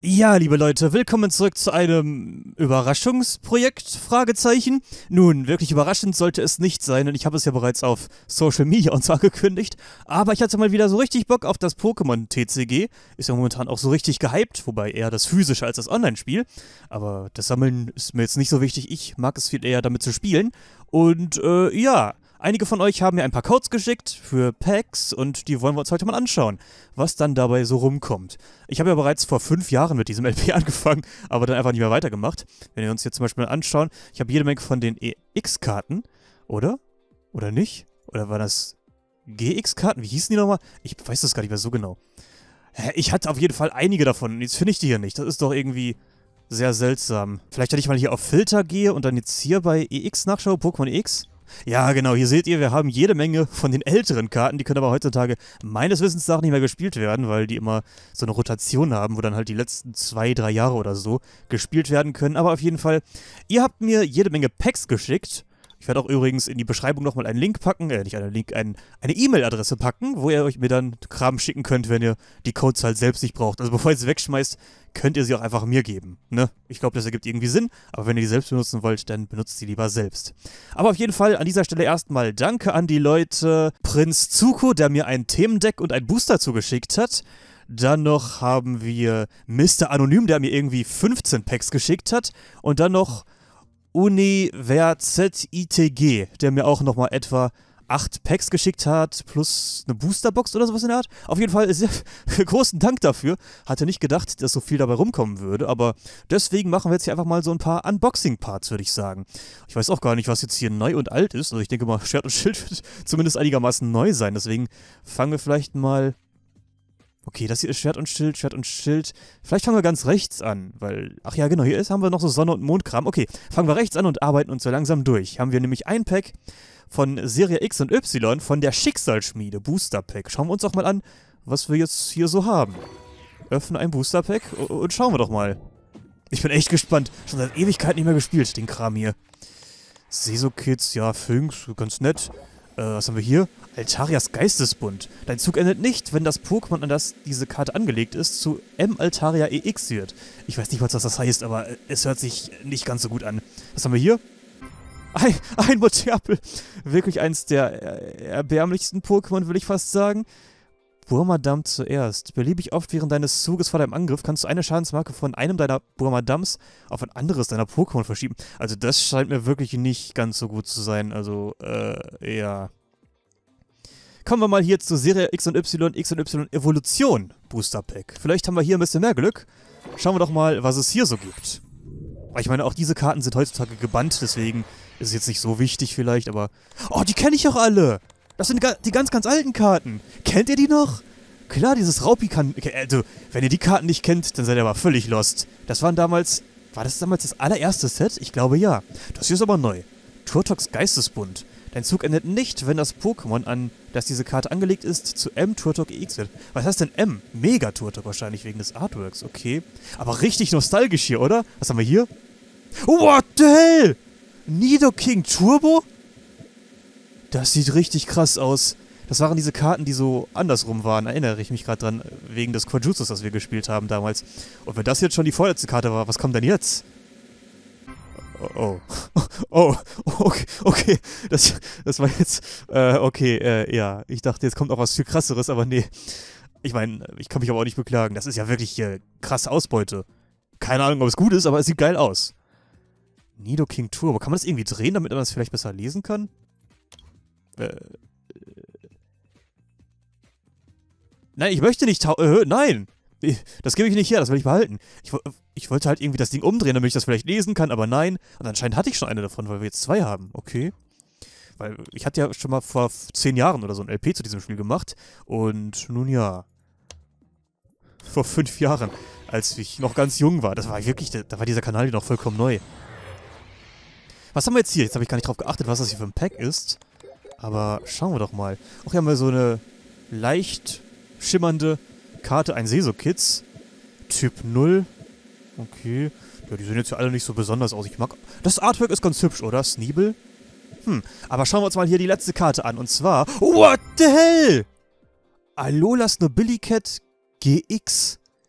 Ja, liebe Leute, willkommen zurück zu einem Überraschungsprojekt, Fragezeichen. Nun, wirklich überraschend sollte es nicht sein, denn ich habe es ja bereits auf Social Media uns angekündigt. Aber ich hatte mal wieder so richtig Bock auf das Pokémon TCG. Ist ja momentan auch so richtig gehypt, wobei eher das Physische als das Online-Spiel. Aber das Sammeln ist mir jetzt nicht so wichtig, ich mag es viel eher damit zu spielen. Und ja, einige von euch haben mir ein paar Codes geschickt für Packs und die wollen wir uns heute mal anschauen, was dann dabei so rumkommt. Ich habe ja bereits vor 5 Jahren mit diesem LP angefangen, aber dann einfach nicht mehr weitergemacht. Wenn wir uns jetzt zum Beispiel anschauen, ich habe jede Menge von den EX-Karten, oder? Oder nicht? Oder waren das GX-Karten? Wie hießen die nochmal? Ich weiß das gar nicht mehr so genau. Ich hatte auf jeden Fall einige davon und jetzt finde ich die hier nicht. Das ist doch irgendwie sehr seltsam. Vielleicht, wenn ich mal hier auf Filter gehe und dann jetzt hier bei EX nachschaue, Pokémon EX. Ja, genau, hier seht ihr, wir haben jede Menge von den älteren Karten, die können aber heutzutage meines Wissens nach nicht mehr gespielt werden, weil die immer so eine Rotation haben, wo dann halt die letzten 2, 3 Jahre oder so gespielt werden können. Aber auf jeden Fall, ihr habt mir jede Menge Packs geschickt. Ich werde auch übrigens in die Beschreibung nochmal einen Link packen, nicht einen Link, eine E-Mail-Adresse packen, wo ihr euch mir dann Kram schicken könnt, wenn ihr die Codes halt selbst nicht braucht. Also bevor ihr sie wegschmeißt, könnt ihr sie auch einfach mir geben, ne? Ich glaube, das ergibt irgendwie Sinn, aber wenn ihr die selbst benutzen wollt, dann benutzt sie lieber selbst. Aber auf jeden Fall an dieser Stelle erstmal danke an die Leute Prinz Zuko, der mir ein Themendeck und ein Booster zugeschickt hat. Dann noch haben wir Mr. Anonym, der mir irgendwie 15 Packs geschickt hat. Und dann noch UniverZITG, der mir auch nochmal etwa 8 Packs geschickt hat, plus eine Boosterbox oder sowas in der Art. Auf jeden Fall sehr großen Dank dafür. Hatte nicht gedacht, dass so viel dabei rumkommen würde, aber deswegen machen wir jetzt hier einfach mal so ein paar Unboxing-Parts, würde ich sagen. Ich weiß auch gar nicht, was jetzt hier neu und alt ist. Also ich denke mal, Schwert und Schild wird zumindest einigermaßen neu sein. Deswegen fangen wir vielleicht mal... Okay, das hier ist Schwert und Schild, Schwert und Schild. Vielleicht fangen wir ganz rechts an, weil... Ach ja, genau, hier haben wir noch so Sonne- und Mondkram. Okay, fangen wir rechts an und arbeiten uns so langsam durch. Haben wir nämlich ein Pack von Serie X und Y von der Schicksalsschmiede, Booster Pack. Schauen wir uns doch mal an, was wir jetzt hier so haben. Öffne ein Booster Pack und schauen wir doch mal. Ich bin echt gespannt. Schon seit Ewigkeit nicht mehr gespielt, den Kram hier. Seso-Kids, ja, Fynx, ganz nett. Was haben wir hier? Altarias Geistesbund. Dein Zug endet nicht, wenn das Pokémon, an das diese Karte angelegt ist, zu M. Altaria EX wird. Ich weiß nicht, was das heißt, aber es hört sich nicht ganz so gut an. Was haben wir hier? Ein Moterpel. Wirklich eins der erbärmlichsten Pokémon, will ich fast sagen. Burmadam zuerst. Beliebig oft während deines Zuges vor deinem Angriff kannst du eine Schadensmarke von einem deiner Burmadams auf ein anderes deiner Pokémon verschieben. Also das scheint mir wirklich nicht ganz so gut zu sein. Also, ja. Kommen wir mal hier zu Serie X und Y Evolution Booster Pack. Vielleicht haben wir hier ein bisschen mehr Glück. Schauen wir doch mal, was es hier so gibt. Ich meine, auch diese Karten sind heutzutage gebannt, deswegen ist es jetzt nicht so wichtig vielleicht, aber... Oh, die kenne ich auch alle! Das sind die ganz, ganz alten Karten. Kennt ihr die noch? Klar, dieses Raupi kann... Also, wenn ihr die Karten nicht kennt, dann seid ihr aber völlig lost. Das waren damals... War das damals das allererste Set? Ich glaube ja. Das hier ist aber neu. Turtox Geistesbund. Dein Zug endet nicht, wenn das Pokémon, an das diese Karte angelegt ist, zu M Turtok EX wird. Was heißt denn M? Mega Turtok wahrscheinlich wegen des Artworks, okay. Aber richtig nostalgisch hier, oder? Was haben wir hier? What the hell? Nidoking Turbo? Das sieht richtig krass aus. Das waren diese Karten, die so andersrum waren, erinnere ich mich gerade dran, wegen des Quajutsus, das wir gespielt haben damals. Und wenn das jetzt schon die vorletzte Karte war, was kommt denn jetzt? Oh. Oh, okay. Das war jetzt, ja. Ich dachte, jetzt kommt auch was viel krasseres, aber nee. Ich meine, ich kann mich aber auch nicht beklagen. Das ist ja wirklich krasse Ausbeute. Keine Ahnung, ob es gut ist, aber es sieht geil aus. Nidoking Turbo. Kann man das irgendwie drehen, damit man das vielleicht besser lesen kann? Nein, ich möchte nicht nein! Das gebe ich nicht her, das will ich behalten. Ich wollte halt irgendwie das Ding umdrehen, damit ich das vielleicht lesen kann, aber nein. Und anscheinend hatte ich schon eine davon, weil wir jetzt 2 haben. Okay. Weil ich hatte ja schon mal vor 10 Jahren oder so ein LP zu diesem Spiel gemacht. Und nun ja. Vor 5 Jahren, als ich noch ganz jung war. Das war wirklich, da war dieser Kanal hier noch vollkommen neu. Was haben wir jetzt hier? Jetzt habe ich gar nicht drauf geachtet, was das hier für ein Pack ist. Aber schauen wir doch mal. Auch hier haben wir so eine leicht schimmernde Karte, ein Seso-Kids. Typ 0. Okay. Ja, die sehen jetzt ja alle nicht so besonders aus. Ich mag... Das Artwork ist ganz hübsch, oder? Sneebel? Aber schauen wir uns mal hier die letzte Karte an. Und zwar... What the hell? Alolas Nobilicat GX.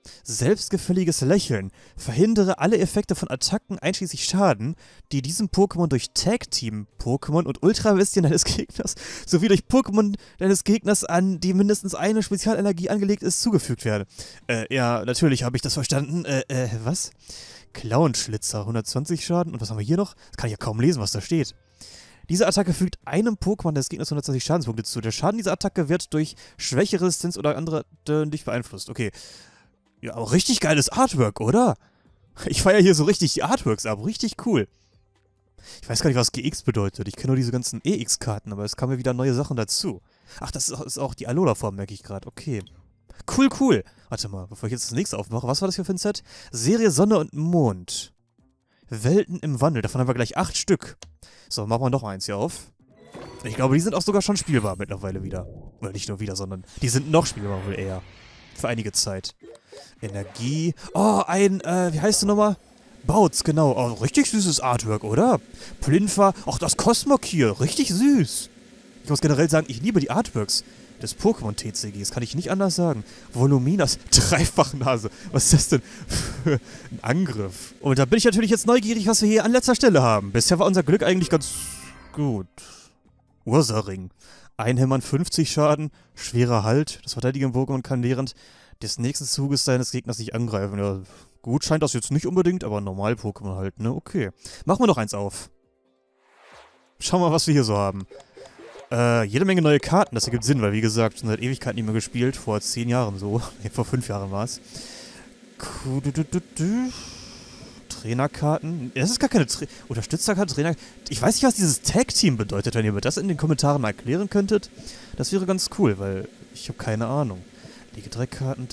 Selbstgefälliges Lächeln. Verhindere alle Effekte von Attacken einschließlich Schaden, die diesem Pokémon durch Tag-Team-Pokémon und Ultra-Bestien deines Gegners sowie durch Pokémon deines Gegners, an die mindestens eine Spezialenergie angelegt ist, zugefügt werden. Ja, natürlich habe ich das verstanden. Was? Clownschlitzer, 120 Schaden. Und was haben wir hier noch? Das kann ich ja kaum lesen, was da steht. Diese Attacke fügt einem Pokémon des Gegners 120 Schadenspunkte zu. Der Schaden dieser Attacke wird durch schwäche Resistenz oder andere nicht beeinflusst. Okay. Ja, aber richtig geiles Artwork, oder? Ich feiere hier so richtig die Artworks ab. Richtig cool. Ich weiß gar nicht, was GX bedeutet. Ich kenne nur diese ganzen EX-Karten, aber es kamen ja wieder neue Sachen dazu. Ach, das ist auch die Alola-Form, merke ich gerade. Okay. Cool, cool. Warte mal, bevor ich jetzt das nächste aufmache. Was war das hier für ein Set? Serie Sonne und Mond. Welten im Wandel. Davon haben wir gleich 8 Stück. So, machen wir noch eins hier auf. Ich glaube, die sind auch sogar schon spielbar mittlerweile wieder. Oder nicht nur wieder, sondern die sind noch spielbar wohl eher. Für einige Zeit. Energie. Oh, wie heißt du nochmal? Bautz, genau. Oh, richtig süßes Artwork, oder? Plinfa. Ach, das Cosmog hier. Richtig süß. Ich muss generell sagen, ich liebe die Artworks des Pokémon-TCGs. Kann ich nicht anders sagen. Voluminas Dreifachnase. Was ist das denn für ein Angriff? Und da bin ich natürlich jetzt neugierig, was wir hier an letzter Stelle haben. Bisher war unser Glück eigentlich ganz gut. Ursaring. Einhämmern 50 Schaden. Schwerer Halt. Das verteidigende Pokémon kann während des nächsten Zuges seines Gegners nicht angreifen. Ja, gut, scheint das jetzt nicht unbedingt, aber normal Pokémon halt, ne? Okay. Machen wir noch eins auf. Schauen wir mal, was wir hier so haben. Jede Menge neue Karten, das ergibt Sinn, weil wie gesagt, schon seit Ewigkeiten nicht mehr gespielt, vor 10 Jahren so, vor 5 Jahren war es. Trainerkarten, das ist gar keine Unterstützerkarte, Trainer... Ich weiß nicht, was dieses Tag-Team bedeutet, wenn ihr mir das in den Kommentaren mal erklären könntet. Das wäre ganz cool, weil ich habe keine Ahnung. Liege 3 Karten,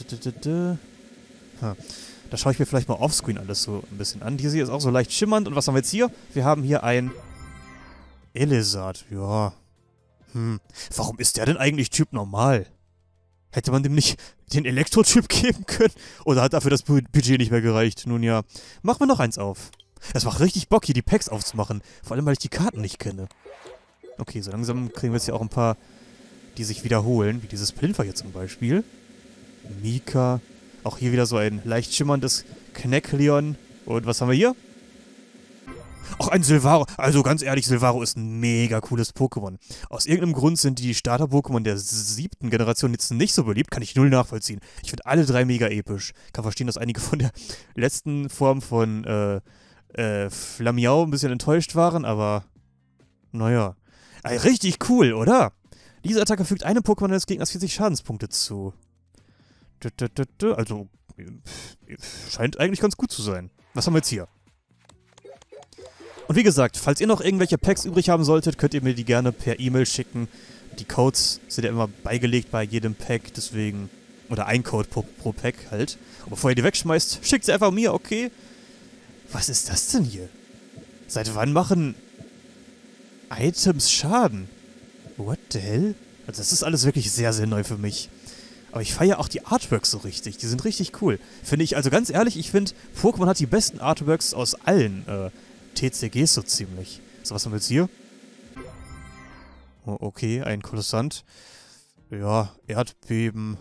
Da schaue ich mir vielleicht mal offscreen alles so ein bisschen an. Diese hier ist auch so leicht schimmernd. Und was haben wir jetzt hier? Wir haben hier ein Elisard, ja. Warum ist der denn eigentlich Typ normal? Hätte man dem nicht den Elektro-Typ geben können? Oder hat dafür das Budget nicht mehr gereicht? Nun ja, machen wir noch eins auf. Es macht richtig Bock, hier die Packs aufzumachen. Vor allem, weil ich die Karten nicht kenne. Okay, so langsam kriegen wir jetzt hier auch ein paar, die sich wiederholen. Wie dieses Plinfa hier zum Beispiel. Mika. Auch hier wieder so ein leicht schimmerndes Knackleon. Und was haben wir hier? Ach, ein Silvaro. Also ganz ehrlich, Silvaro ist ein mega cooles Pokémon. Aus irgendeinem Grund sind die Starter-Pokémon der 7. Generation jetzt nicht so beliebt. Kann ich null nachvollziehen. Ich finde alle 3 mega episch. Kann verstehen, dass einige von der letzten Form von Flamiau ein bisschen enttäuscht waren, aber naja. Richtig cool, oder? Diese Attacke fügt einem Pokémon des Gegners 40 Schadenspunkte zu. Also, scheint eigentlich ganz gut zu sein. Was haben wir jetzt hier? Und wie gesagt, falls ihr noch irgendwelche Packs übrig haben solltet, könnt ihr mir die gerne per E-Mail schicken. Die Codes sind ja immer beigelegt bei jedem Pack, deswegen... Oder ein Code pro Pack halt. Und bevor ihr die wegschmeißt, schickt sie einfach mir, okay? Was ist das denn hier? Seit wann machen Items Schaden? What the hell? Also das ist alles wirklich sehr, sehr neu für mich. Aber ich feiere auch die Artworks so richtig. Die sind richtig cool. Finde ich, also ganz ehrlich, ich finde, Pokémon hat die besten Artworks aus allen TCGs so ziemlich. So, was haben wir jetzt hier? Oh, okay, ein Kolossant. Ja, Erdbeben.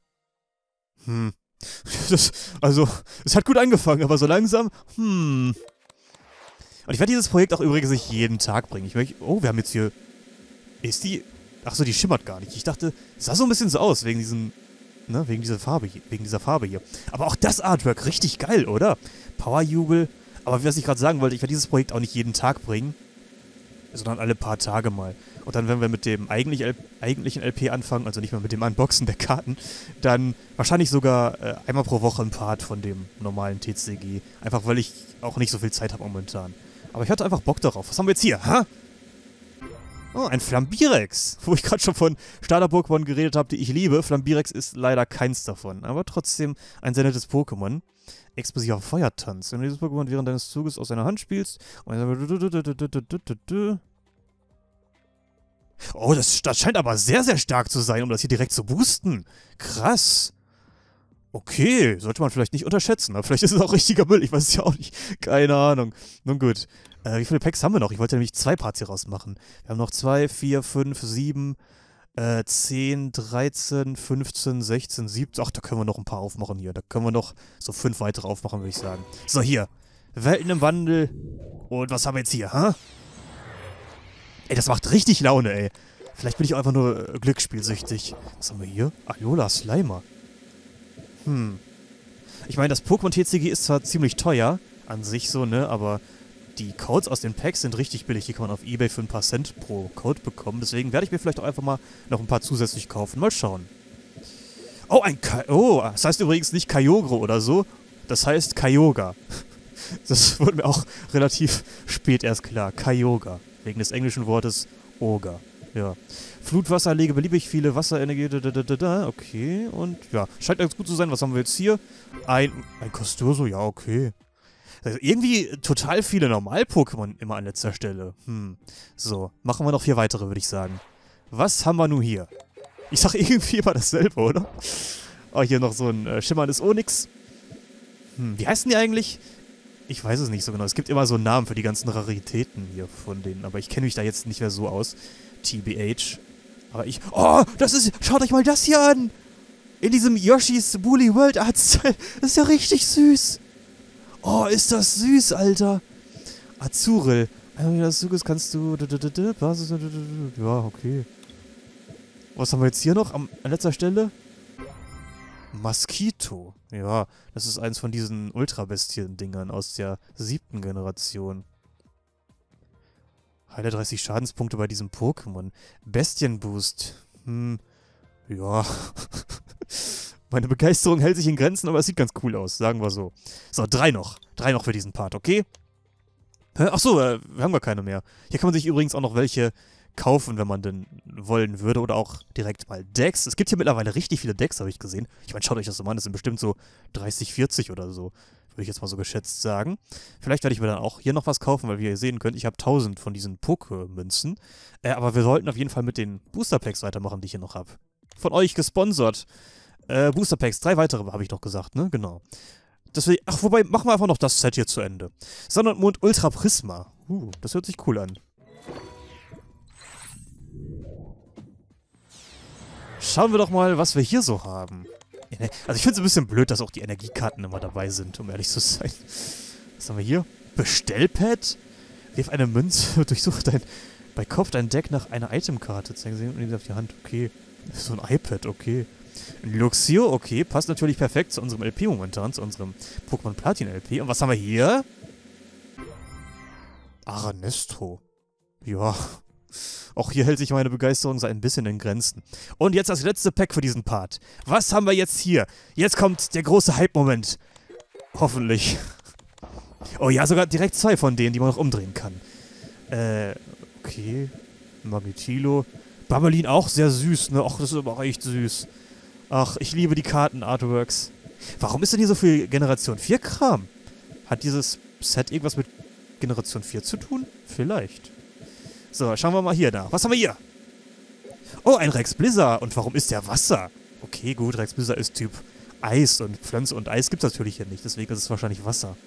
Es hat gut angefangen, aber so langsam, Und ich werde dieses Projekt auch übrigens nicht jeden Tag bringen. Oh, wir haben jetzt hier... Ist die... Achso, die schimmert gar nicht. Ich dachte, es sah so ein bisschen so aus, wegen diesem... Ne, wegen dieser Farbe hier. Aber auch das Artwork, richtig geil, oder? Powerjubel. Aber was ich gerade sagen wollte, ich werde dieses Projekt auch nicht jeden Tag bringen, sondern alle paar Tage mal. Und dann, wenn wir mit dem eigentlichen LP anfangen, also nicht mehr mit dem Unboxen der Karten, dann wahrscheinlich sogar einmal pro Woche ein Part von dem normalen TCG. Einfach, weil ich auch nicht so viel Zeit habe momentan. Aber ich hatte einfach Bock darauf. Was haben wir jetzt hier? Ha? Oh, ein Flambirex. Wo ich gerade schon von Starter-Pokémon geredet habe, die ich liebe. Flambirex ist leider keins davon. Aber trotzdem ein sehr nettes Pokémon. Explosiver Feuertanz. Wenn du dieses Pokémon während deines Zuges aus deiner Hand spielst... Oh, das scheint aber sehr, sehr stark zu sein, um das hier direkt zu boosten. Krass. Okay, sollte man vielleicht nicht unterschätzen. Aber vielleicht ist es auch richtiger Müll. Ich weiß es ja auch nicht. Keine Ahnung. Nun gut. Wie viele Packs haben wir noch? Ich wollte nämlich 2 Parts hier rausmachen. Wir haben noch 2, 4, 5, 7, 10, 13, 15, 16, 17. Ach, da können wir noch ein paar aufmachen hier. Da können wir noch so 5 weitere aufmachen, würde ich sagen. So, hier. Welten im Wandel. Und was haben wir jetzt hier, hä? Ey, das macht richtig Laune, ey. Vielleicht bin ich auch einfach nur glücksspielsüchtig. Was haben wir hier? Alola Slimer. Ich meine, das Pokémon TCG ist zwar ziemlich teuer, an sich so, ne, aber die Codes aus den Packs sind richtig billig. Die kann man auf eBay für ein paar Cent pro Code bekommen. Deswegen werde ich mir vielleicht auch einfach mal noch ein paar zusätzlich kaufen. Mal schauen. Oh, das heißt übrigens nicht Kyogre oder so. Das heißt Kyogre. Das wurde mir auch relativ spät erst klar. Kyogre. Wegen des englischen Wortes Ogre. Ja. Flutwasser, lege beliebig viele Wasserenergie. Okay, und ja. Scheint ganz gut zu sein. Was haben wir jetzt hier? Ein Kostoso, ja, okay. Also irgendwie total viele Normal-Pokémon immer an letzter Stelle. So, machen wir noch 4 weitere, würde ich sagen. Was haben wir nun hier? Ich sag irgendwie immer dasselbe, oder? Oh, hier noch so ein schimmerndes Onyx. Wie heißen die eigentlich? Ich weiß es nicht so genau. Es gibt immer so einen Namen für die ganzen Raritäten hier von denen. Aber ich kenne mich da jetzt nicht mehr so aus. TBH. Aber ich... Oh, das ist... Schaut euch mal das hier an! In diesem Yoshi's Woolly World Art Style. Das ist ja richtig süß. Oh, ist das süß, Alter. Azuril. Wenn du das suchst, kannst du... Ja, okay. Was haben wir jetzt hier noch an letzter Stelle? Mosquito. Ja, das ist eins von diesen Ultrabestien-Dingern aus der 7. Generation. Heile 30 Schadenspunkte bei diesem Pokémon. Bestienboost. Ja. Meine Begeisterung hält sich in Grenzen, aber es sieht ganz cool aus, sagen wir so. So, 3 noch. 3 noch für diesen Part, okay? Achso, wir haben gar keine mehr. Hier kann man sich übrigens auch noch welche kaufen, wenn man denn wollen würde. Oder auch direkt mal Decks. Es gibt hier mittlerweile richtig viele Decks, habe ich gesehen. Ich meine, schaut euch das so an. Das sind bestimmt so 30, 40 oder so. Würde ich jetzt mal so geschätzt sagen. Vielleicht werde ich mir dann auch hier noch was kaufen, weil wie ihr sehen könnt, ich habe 1000 von diesen Poké-Münzen. Aber wir sollten auf jeden Fall mit den Booster-Packs weitermachen, die ich hier noch habe. Von euch gesponsert. Booster-Packs, 3 weitere habe ich doch gesagt, ne? Genau. Deswegen, ach, wobei, machen wir einfach noch das Set hier zu Ende. Sonne und Mond Ultra Prisma. Das hört sich cool an. Schauen wir doch mal, was wir hier so haben. Also ich finde es ein bisschen blöd, dass auch die Energiekarten immer dabei sind, um ehrlich zu sein. Was haben wir hier? Bestellpad? Wirf eine Münze, durchsuche bei Kopf dein Deck nach einer Itemkarte. Zeigen Sie und auf die Hand. Okay. So ein iPad, okay. Ein Luxio, okay. Passt natürlich perfekt zu unserem LP momentan, zu unserem Pokémon Platin LP. Und was haben wir hier? Aranestro. Ja. Auch hier hält sich meine Begeisterung so ein bisschen in Grenzen. Und jetzt das letzte Pack für diesen Part. Was haben wir jetzt hier? Jetzt kommt der große Hype-Moment. Hoffentlich. Oh ja, sogar direkt 2 von denen, die man noch umdrehen kann. Okay. Magnetilo. Bamelin auch sehr süß, ne? Ach, das ist aber auch echt süß. Ach, ich liebe die Karten-Artworks. Warum ist denn hier so viel Generation 4-Kram? Hat dieses Set irgendwas mit Generation 4 zu tun? Vielleicht. So, schauen wir mal hier nach. Was haben wir hier? Oh, ein Rex Blizzard. Und warum ist der Wasser? Okay, gut, Rex Blizzard ist Typ Eis. Und Pflanze und Eis gibt es natürlich hier nicht. Deswegen ist es wahrscheinlich Wasser.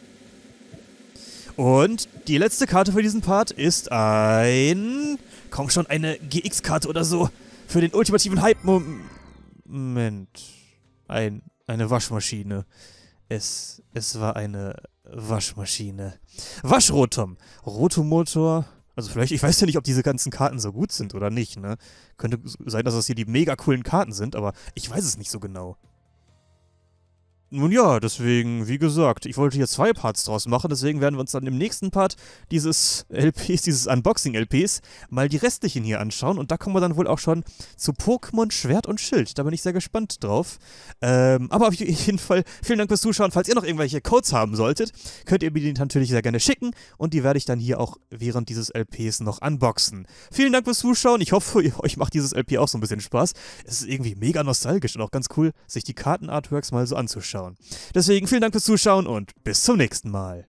Und die letzte Karte für diesen Part ist ein... Komm schon, eine GX-Karte oder so. Für den ultimativen Hype-Moment. Eine Waschmaschine. Es war eine Waschmaschine. Waschrotom. Rotomotor. Also vielleicht, ich weiß ja nicht, ob diese ganzen Karten so gut sind oder nicht, ne? Könnte sein, dass das hier die mega coolen Karten sind, aber ich weiß es nicht so genau. Nun ja, deswegen, wie gesagt, ich wollte hier 2 Parts draus machen, deswegen werden wir uns dann im nächsten Part dieses LPs, dieses Unboxing-LPs, mal die restlichen hier anschauen und da kommen wir dann wohl auch schon zu Pokémon Schwert und Schild. Da bin ich sehr gespannt drauf. Aber auf jeden Fall, vielen Dank fürs Zuschauen. Falls ihr noch irgendwelche Codes haben solltet, könnt ihr mir die natürlich sehr gerne schicken und die werde ich dann hier auch während dieses LPs noch unboxen. Vielen Dank fürs Zuschauen. Ich hoffe, euch macht dieses LP auch so ein bisschen Spaß. Es ist irgendwie mega nostalgisch und auch ganz cool, sich die Karten-Artworks mal so anzuschauen. Deswegen vielen Dank fürs Zuschauen und bis zum nächsten Mal.